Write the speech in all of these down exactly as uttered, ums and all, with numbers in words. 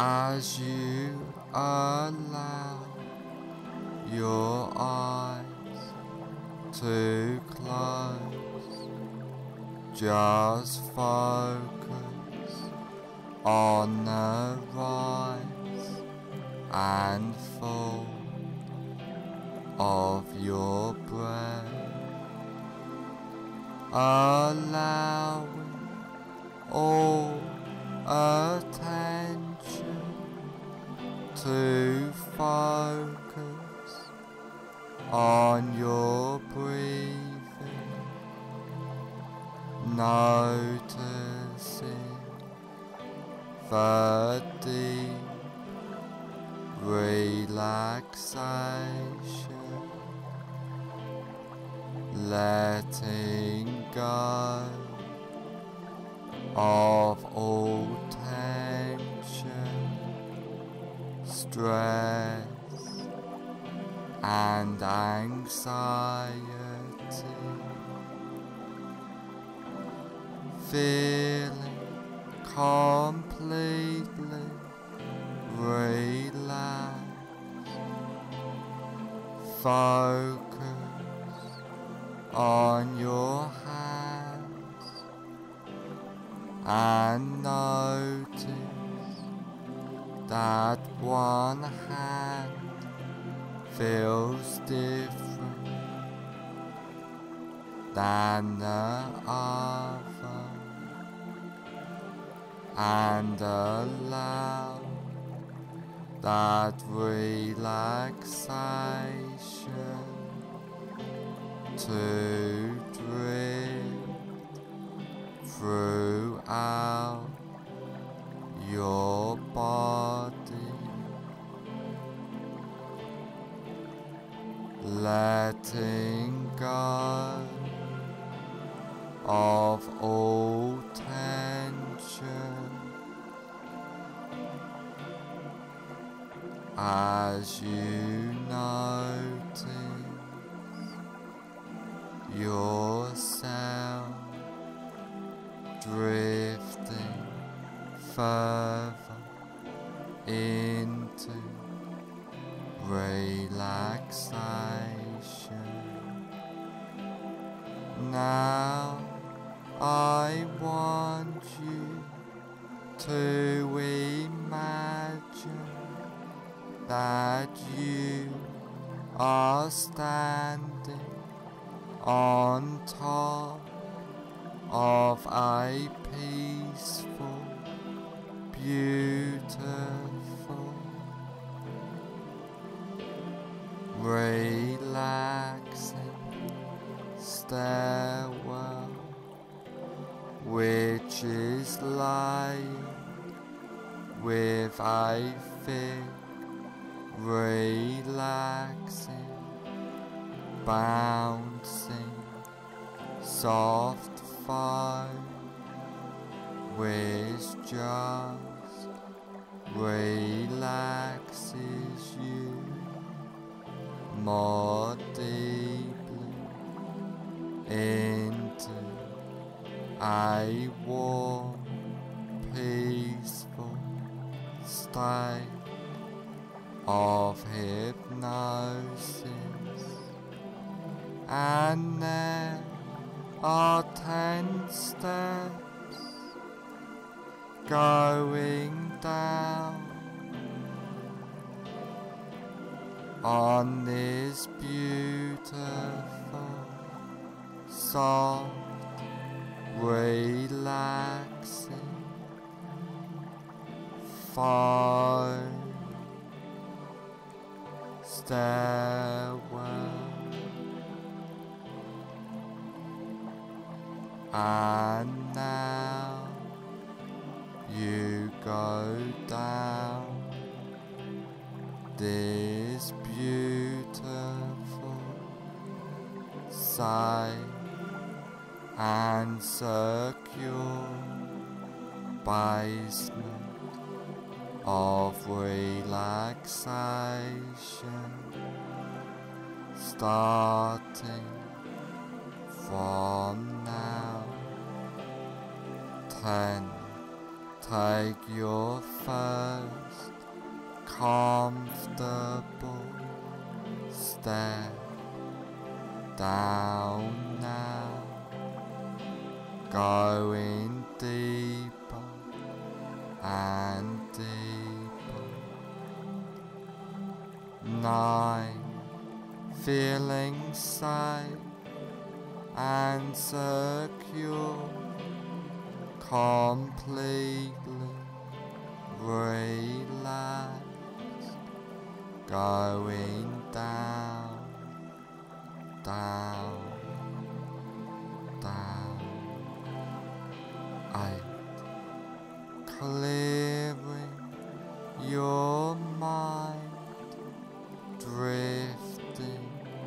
as you allow your eyes to close, just focus on the rise and fall of your breath, allowing all attention to focus on your breathing, noticing the deep relaxation, letting go of all tension, stress and anxiety, feeling completely relaxed. Focus on your hands and notice that one hand feels different than the other, and allow that relaxation to drift throughout your body, letting go of all tension as you notice yourself drifting further into relaxation. Now I want you to imagine that you are standing on top of a peaceful, beautiful, relaxing stairwell, which is lined with a thick, relaxing, bouncing, soft foam, which just relaxes you more deeply into a warm, peaceful state of hypnosis. And there are ten steps going down on this beautiful, soft, relaxing foam stairwell. And now you go down this beautiful, safe and secure basement of relaxation, starting from now. Ten, take your first comfortable step down now, going deeper and deeper. Nine, feeling safe and secure, completely relaxed, going down, down, down. Eight, clearing your mind, drifting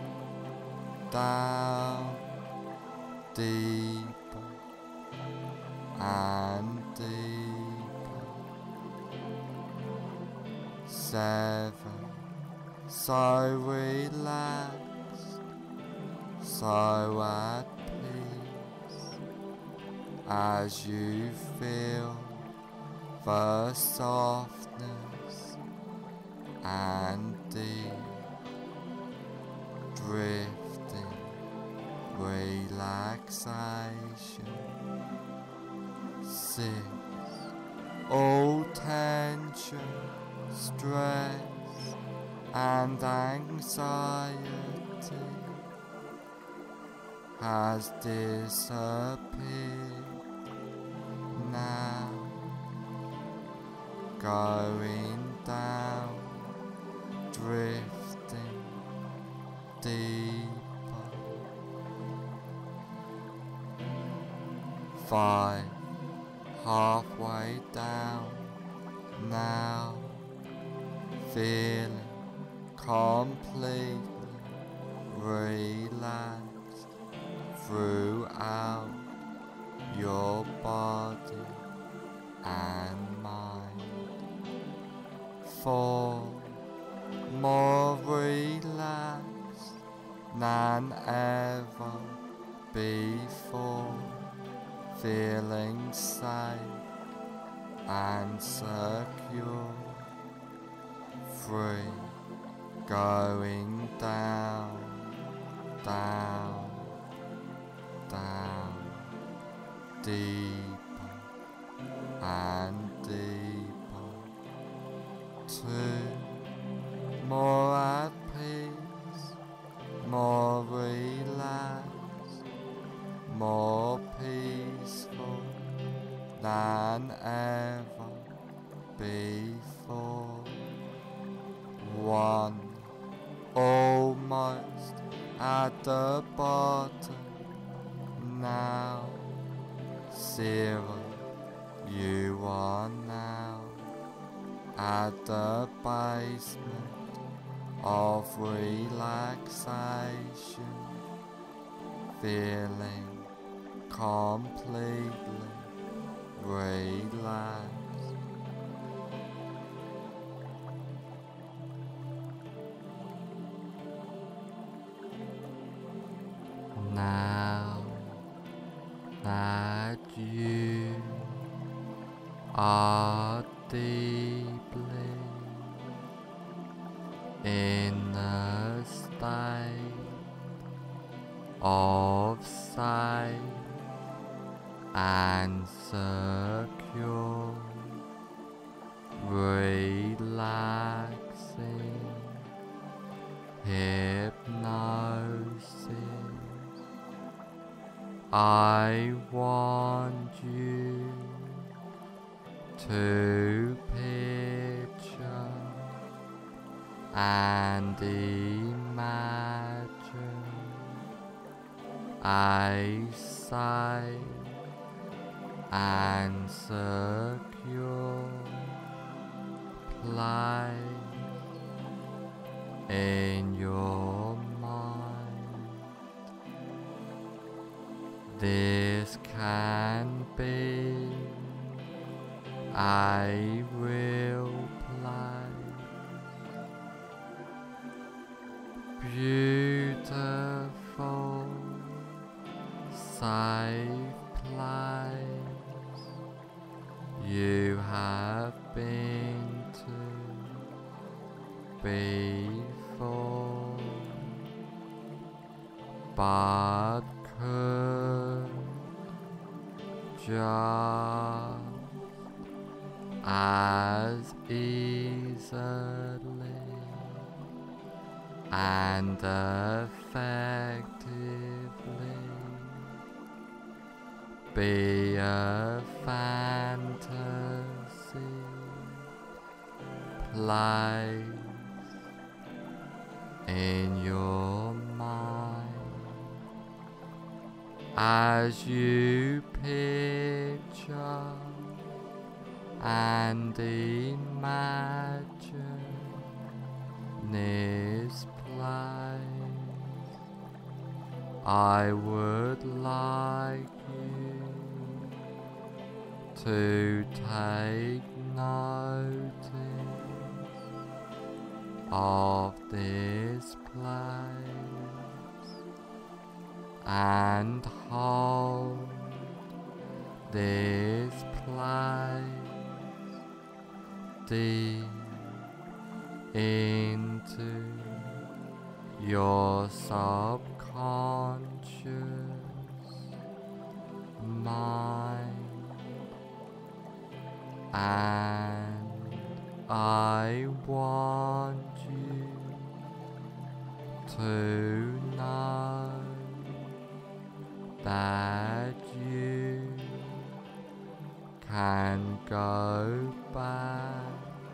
down, deeper and deeper. Seven, so relaxed, so at peace, as you feel the softness and deep drifting relaxation. Six, all tension, stress and anxiety has disappeared now, going down, drifting deeper. Five, halfway down now, feeling completely relaxed throughout your body and mind. Four, more relaxed than ever before, feeling safe and secure. Three, going down, down, down, deeper and deeper. Two, more at peace, more relaxed, more peaceful than ever before. One, almost at the bottom now. Zero, you are now at the basement of relaxation, feeling completely relaxed. Now that you are deeply in a state of safe and secure, relaxing hypnosis, I want you to picture and imagine a safe and secure place in your mind. This can be a real place, beautiful, safe place you but could just as easily and effectively be a fantasy place in your mind as you picture and imagine this place. I would like you to take notice of this place and hold this place deep into your subconscious mind, and I want you to know that you can go back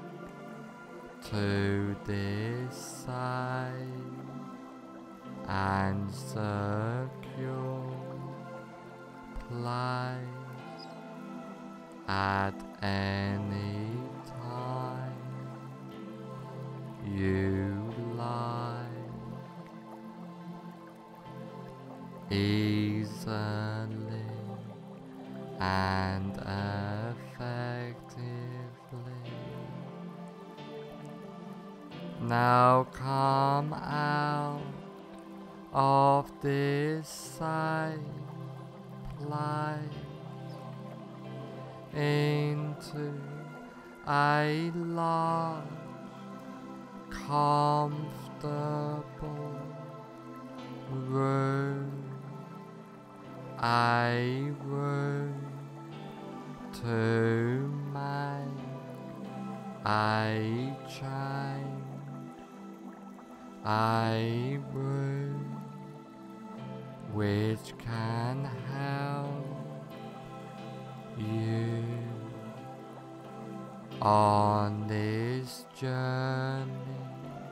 to this safe and secure place at any time you like, easily and effectively. Now come out of this safe place into a large, comfortable room, a room to make a change, a room which can help you on this journey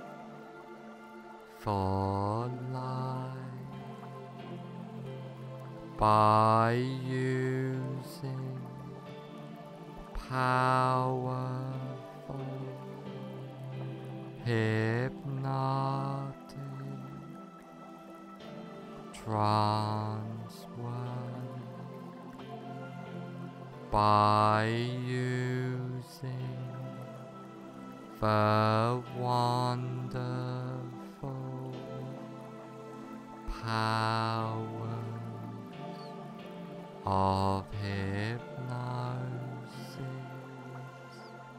for life by using powerful hypnotic trance work, by using the wonderful powers of hypnosis.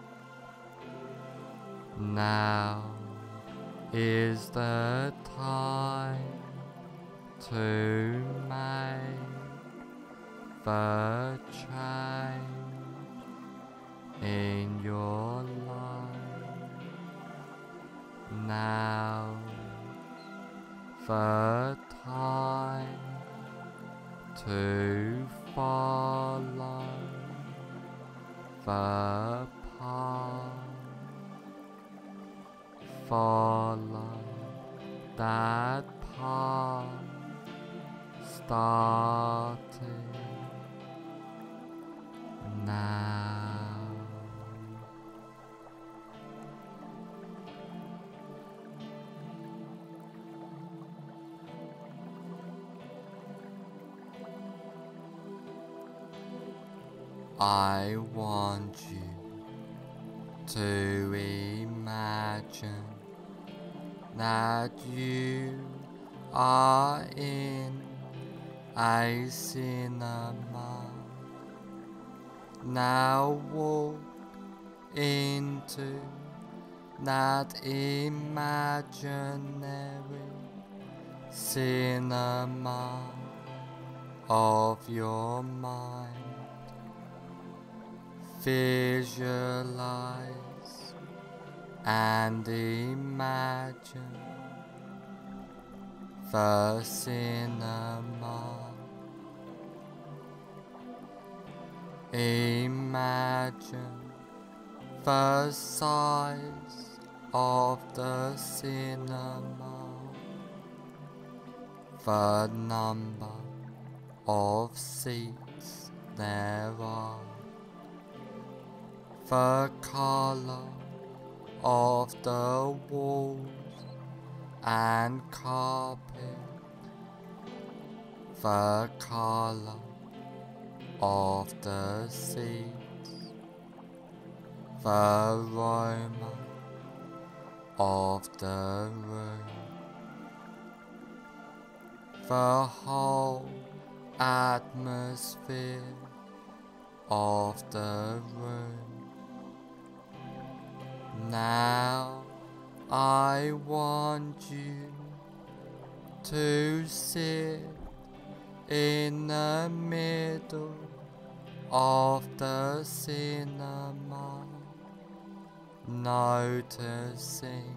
Now is the time to make the change in your life. Now the time to follow the path, follow that path starting now. I want you to imagine that you are in a cinema. Now walk into that imaginary cinema of your mind. Visualize and imagine the cinema. Imagine the size of the cinema, the number of seats there are, the color of the walls and carpet, the color of the seats, the aroma of the room, the whole atmosphere of the room. Now I want you to sit in the middle of the cinema, noticing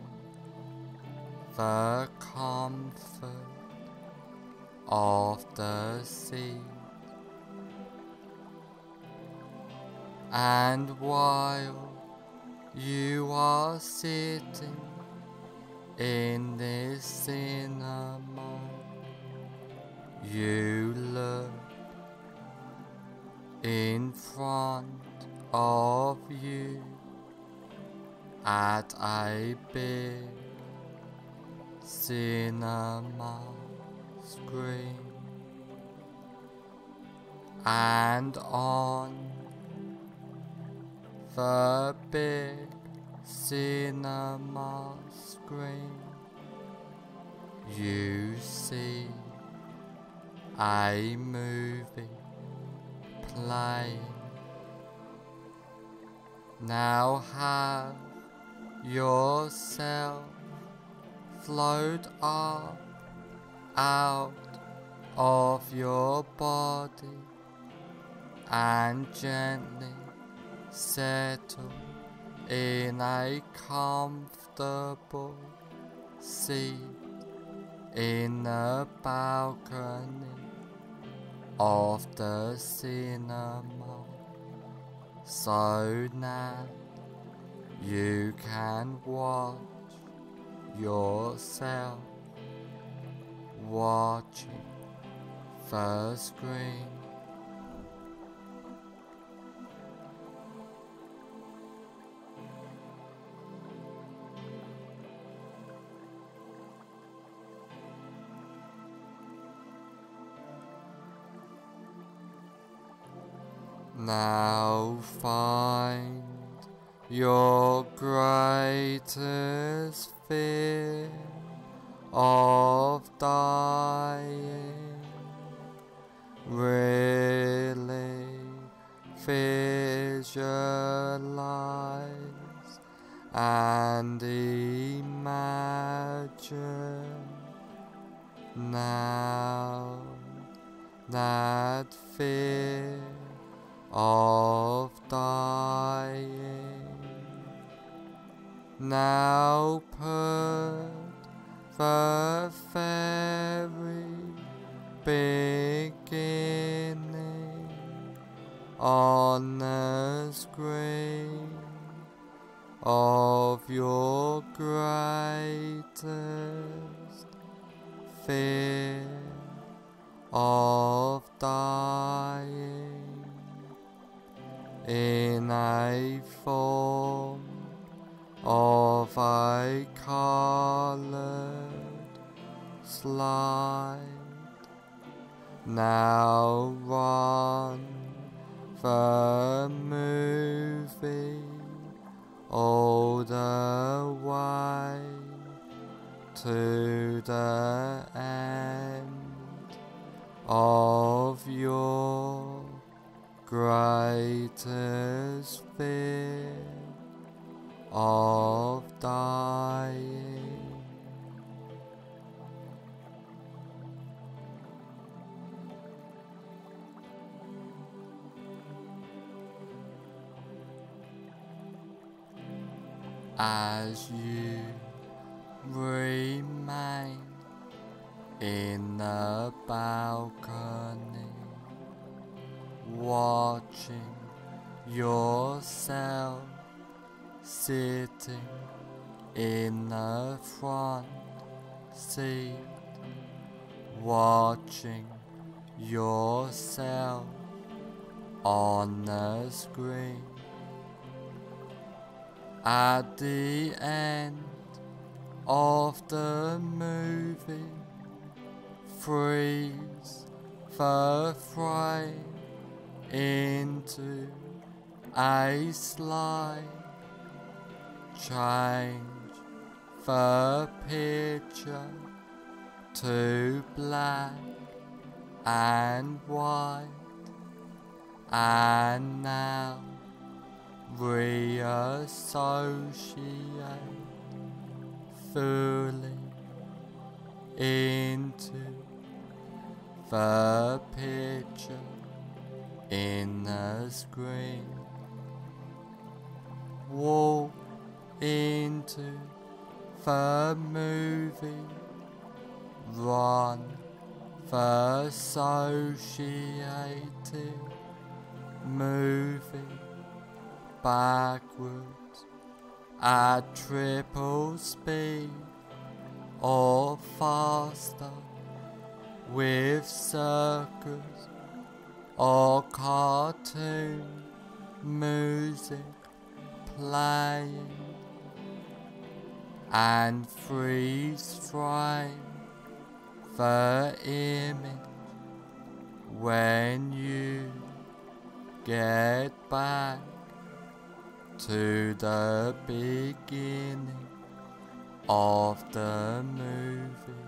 the comfort of the seat. And while you are sitting in this cinema, you look in front of you at a big cinema screen, and on the big cinema screen you see a movie playing. Now have yourself float up out of your body and gently settle in a comfortable seat in the balcony of the cinema, so that you can watch yourself watching the screen. Now find your greatest fear of dying. Really visualize and imagine now that fear of dying. Now put the very beginning on the screen of your greatest fear of dying in a form of a colored slide. Now run the movie all the way to the end of your greatest fear of dying. as you remain in the balcony, watching yourself sitting in the front seat, watching yourself on the screen. At the end of the movie, freeze the frame into a slide, change the picture to black and white, and now reassociate fully into the picture in the screen. Walk into the movie, run the associated movie backwards at triple speed or faster, with circus or cartoon music playing, and freeze frame the image when you get back to the beginning of the movie.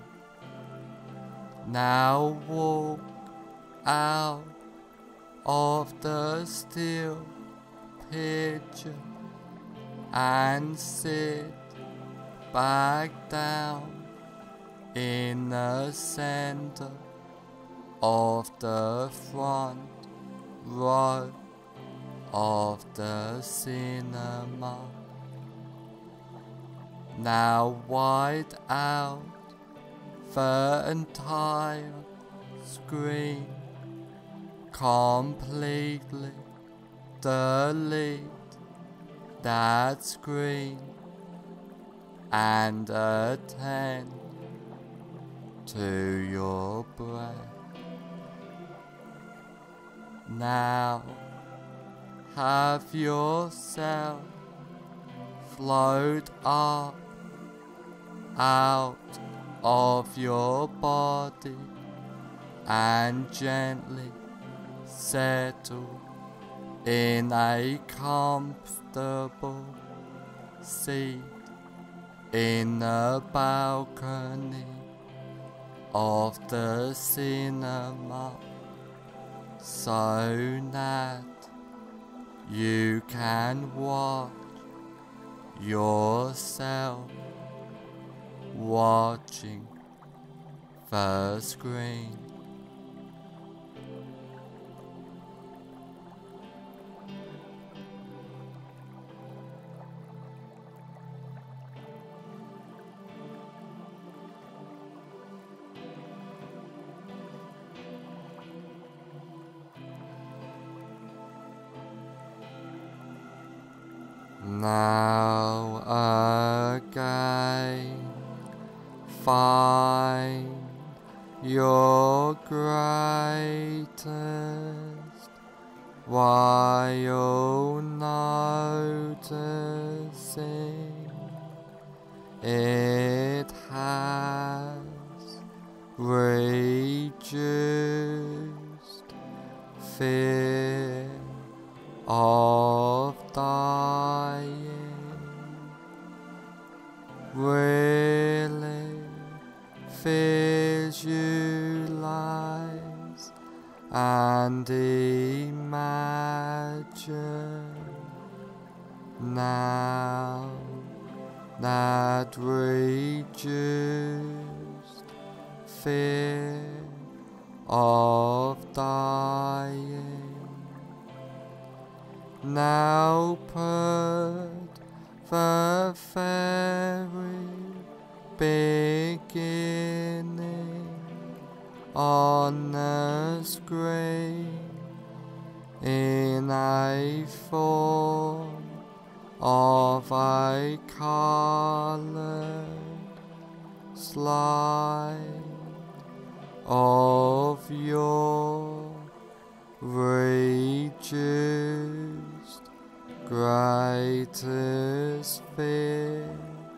Now walk out of the still picture and sit back down in the center of the front row of the cinema. Now white out the entire screen, completely delete that screen and attend to your breath. Now have yourself float up out of your body and gently settle in a comfortable seat in the balcony of the cinema, so that you can watch yourself watching the screen. Now again, find your greatest while noticing it has reduced fear of dying. Really visualize and imagine now that reduced fear of dying. Now put the very beginning on the screen in a form of a coloured slide of your reduced greatest fear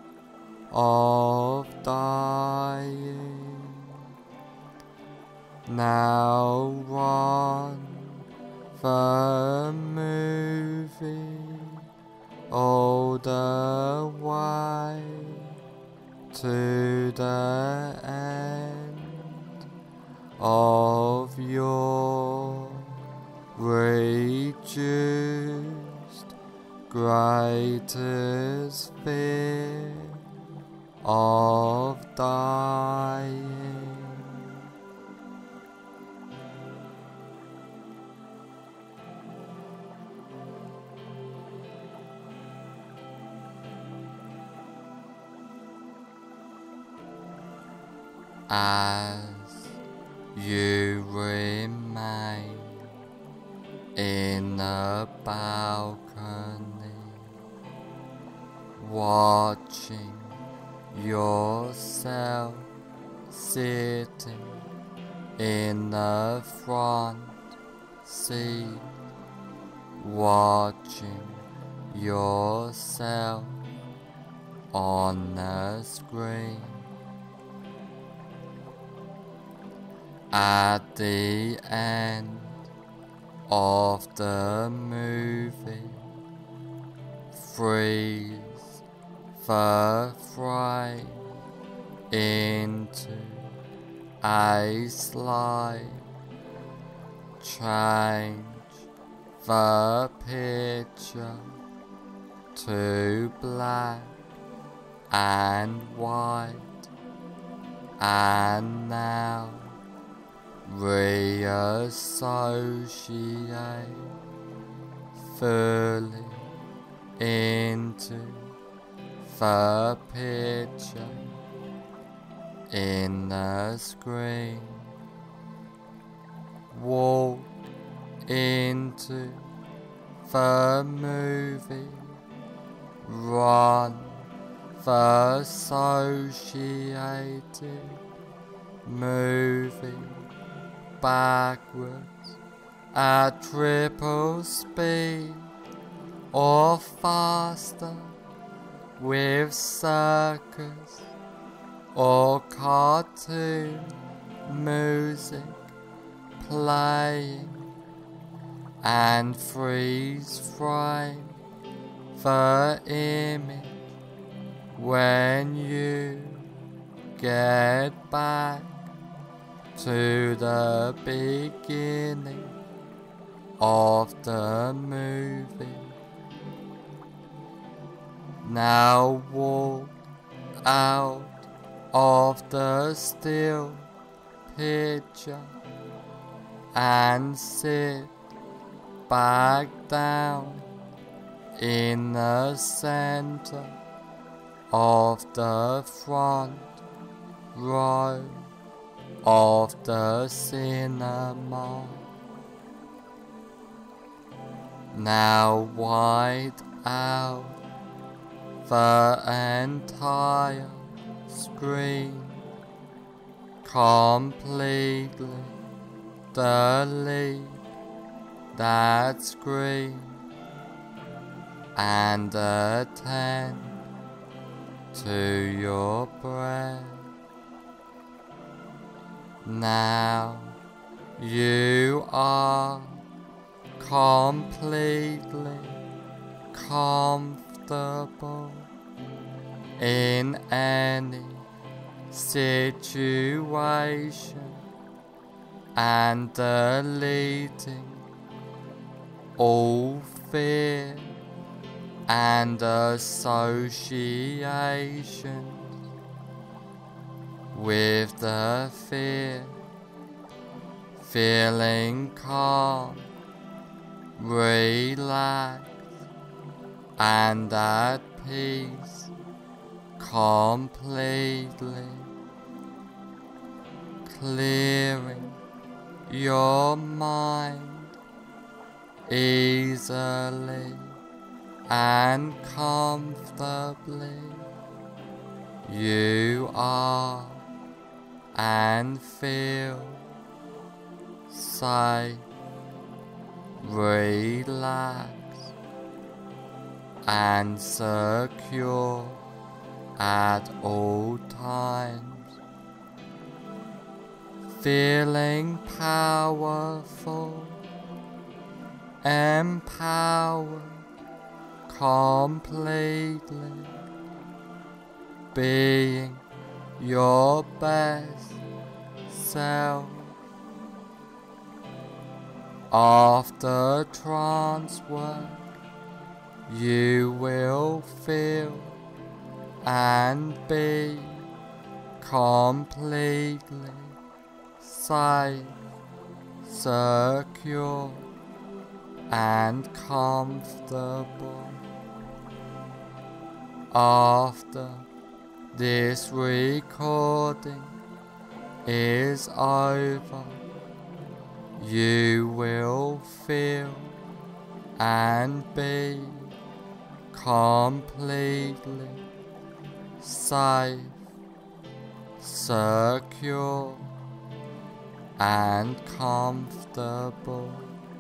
of dying. Now run the movie all the way to the end of your reduced greatest fear of dying. As you remain in the balcony, watching yourself sitting in the front seat, watching yourself on the screen. At the end of the movie, freeze the frame into a slide, change the picture to black and white, and now reassociate fully into the picture in the screen. Walk into the movie, run the associated movie backwards at triple speed or faster with circus or cartoon music playing, and freeze frame the image when you get back to the beginning of the movie. Now walk out of the still picture and sit back down in the center of the front row of the cinema. Now white out the entire screen, completely delete that screen and attend to your breath. Now you are completely comfortable in any situation and deleting all fear and associations with the fear, feeling calm, relaxed and at peace completely, clearing your mind easily and comfortably. You are and feel safe, relaxed and secure at all times, feeling powerful, empowered completely, being your best self. After trance work, you will feel and be completely safe, secure and comfortable. After this recording is over, you will feel and be completely safe, secure and comfortable.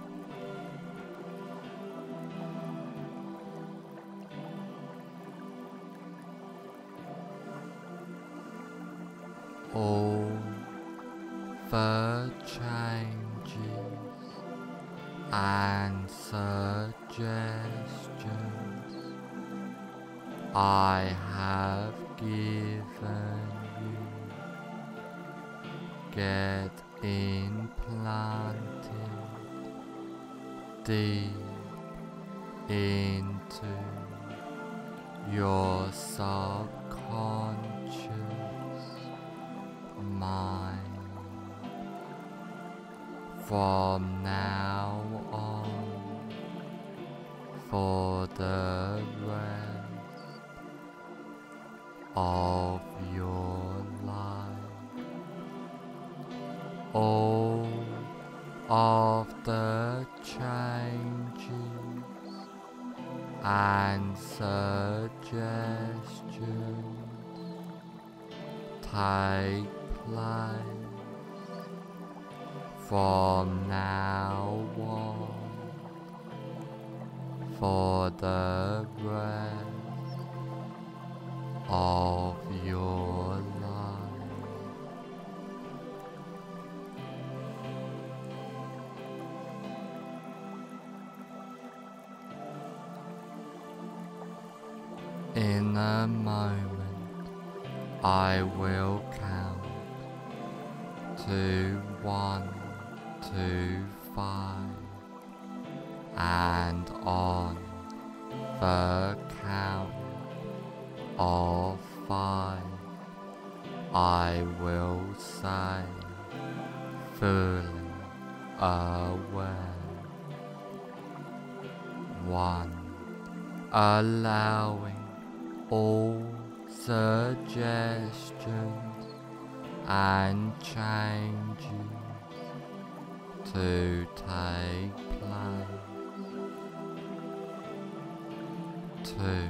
All the changes and suggestions I have given you get implanted deep into your subconscious mind. From now on, for the rest of your life, all of the changes and suggestions take place from now on, for the rest of your life. In a moment, I will count to one, two, five, and on the count of five, I will say, fully aware. One, allowing all suggestions and changes to take place. Two,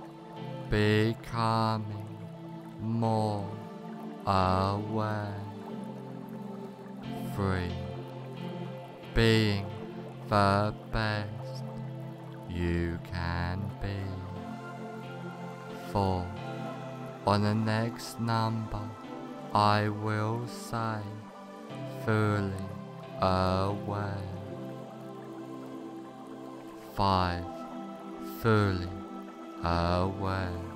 becoming more aware. Three, being the best you can be. Four, on the next number I will say, fully aware. Five, fully aware.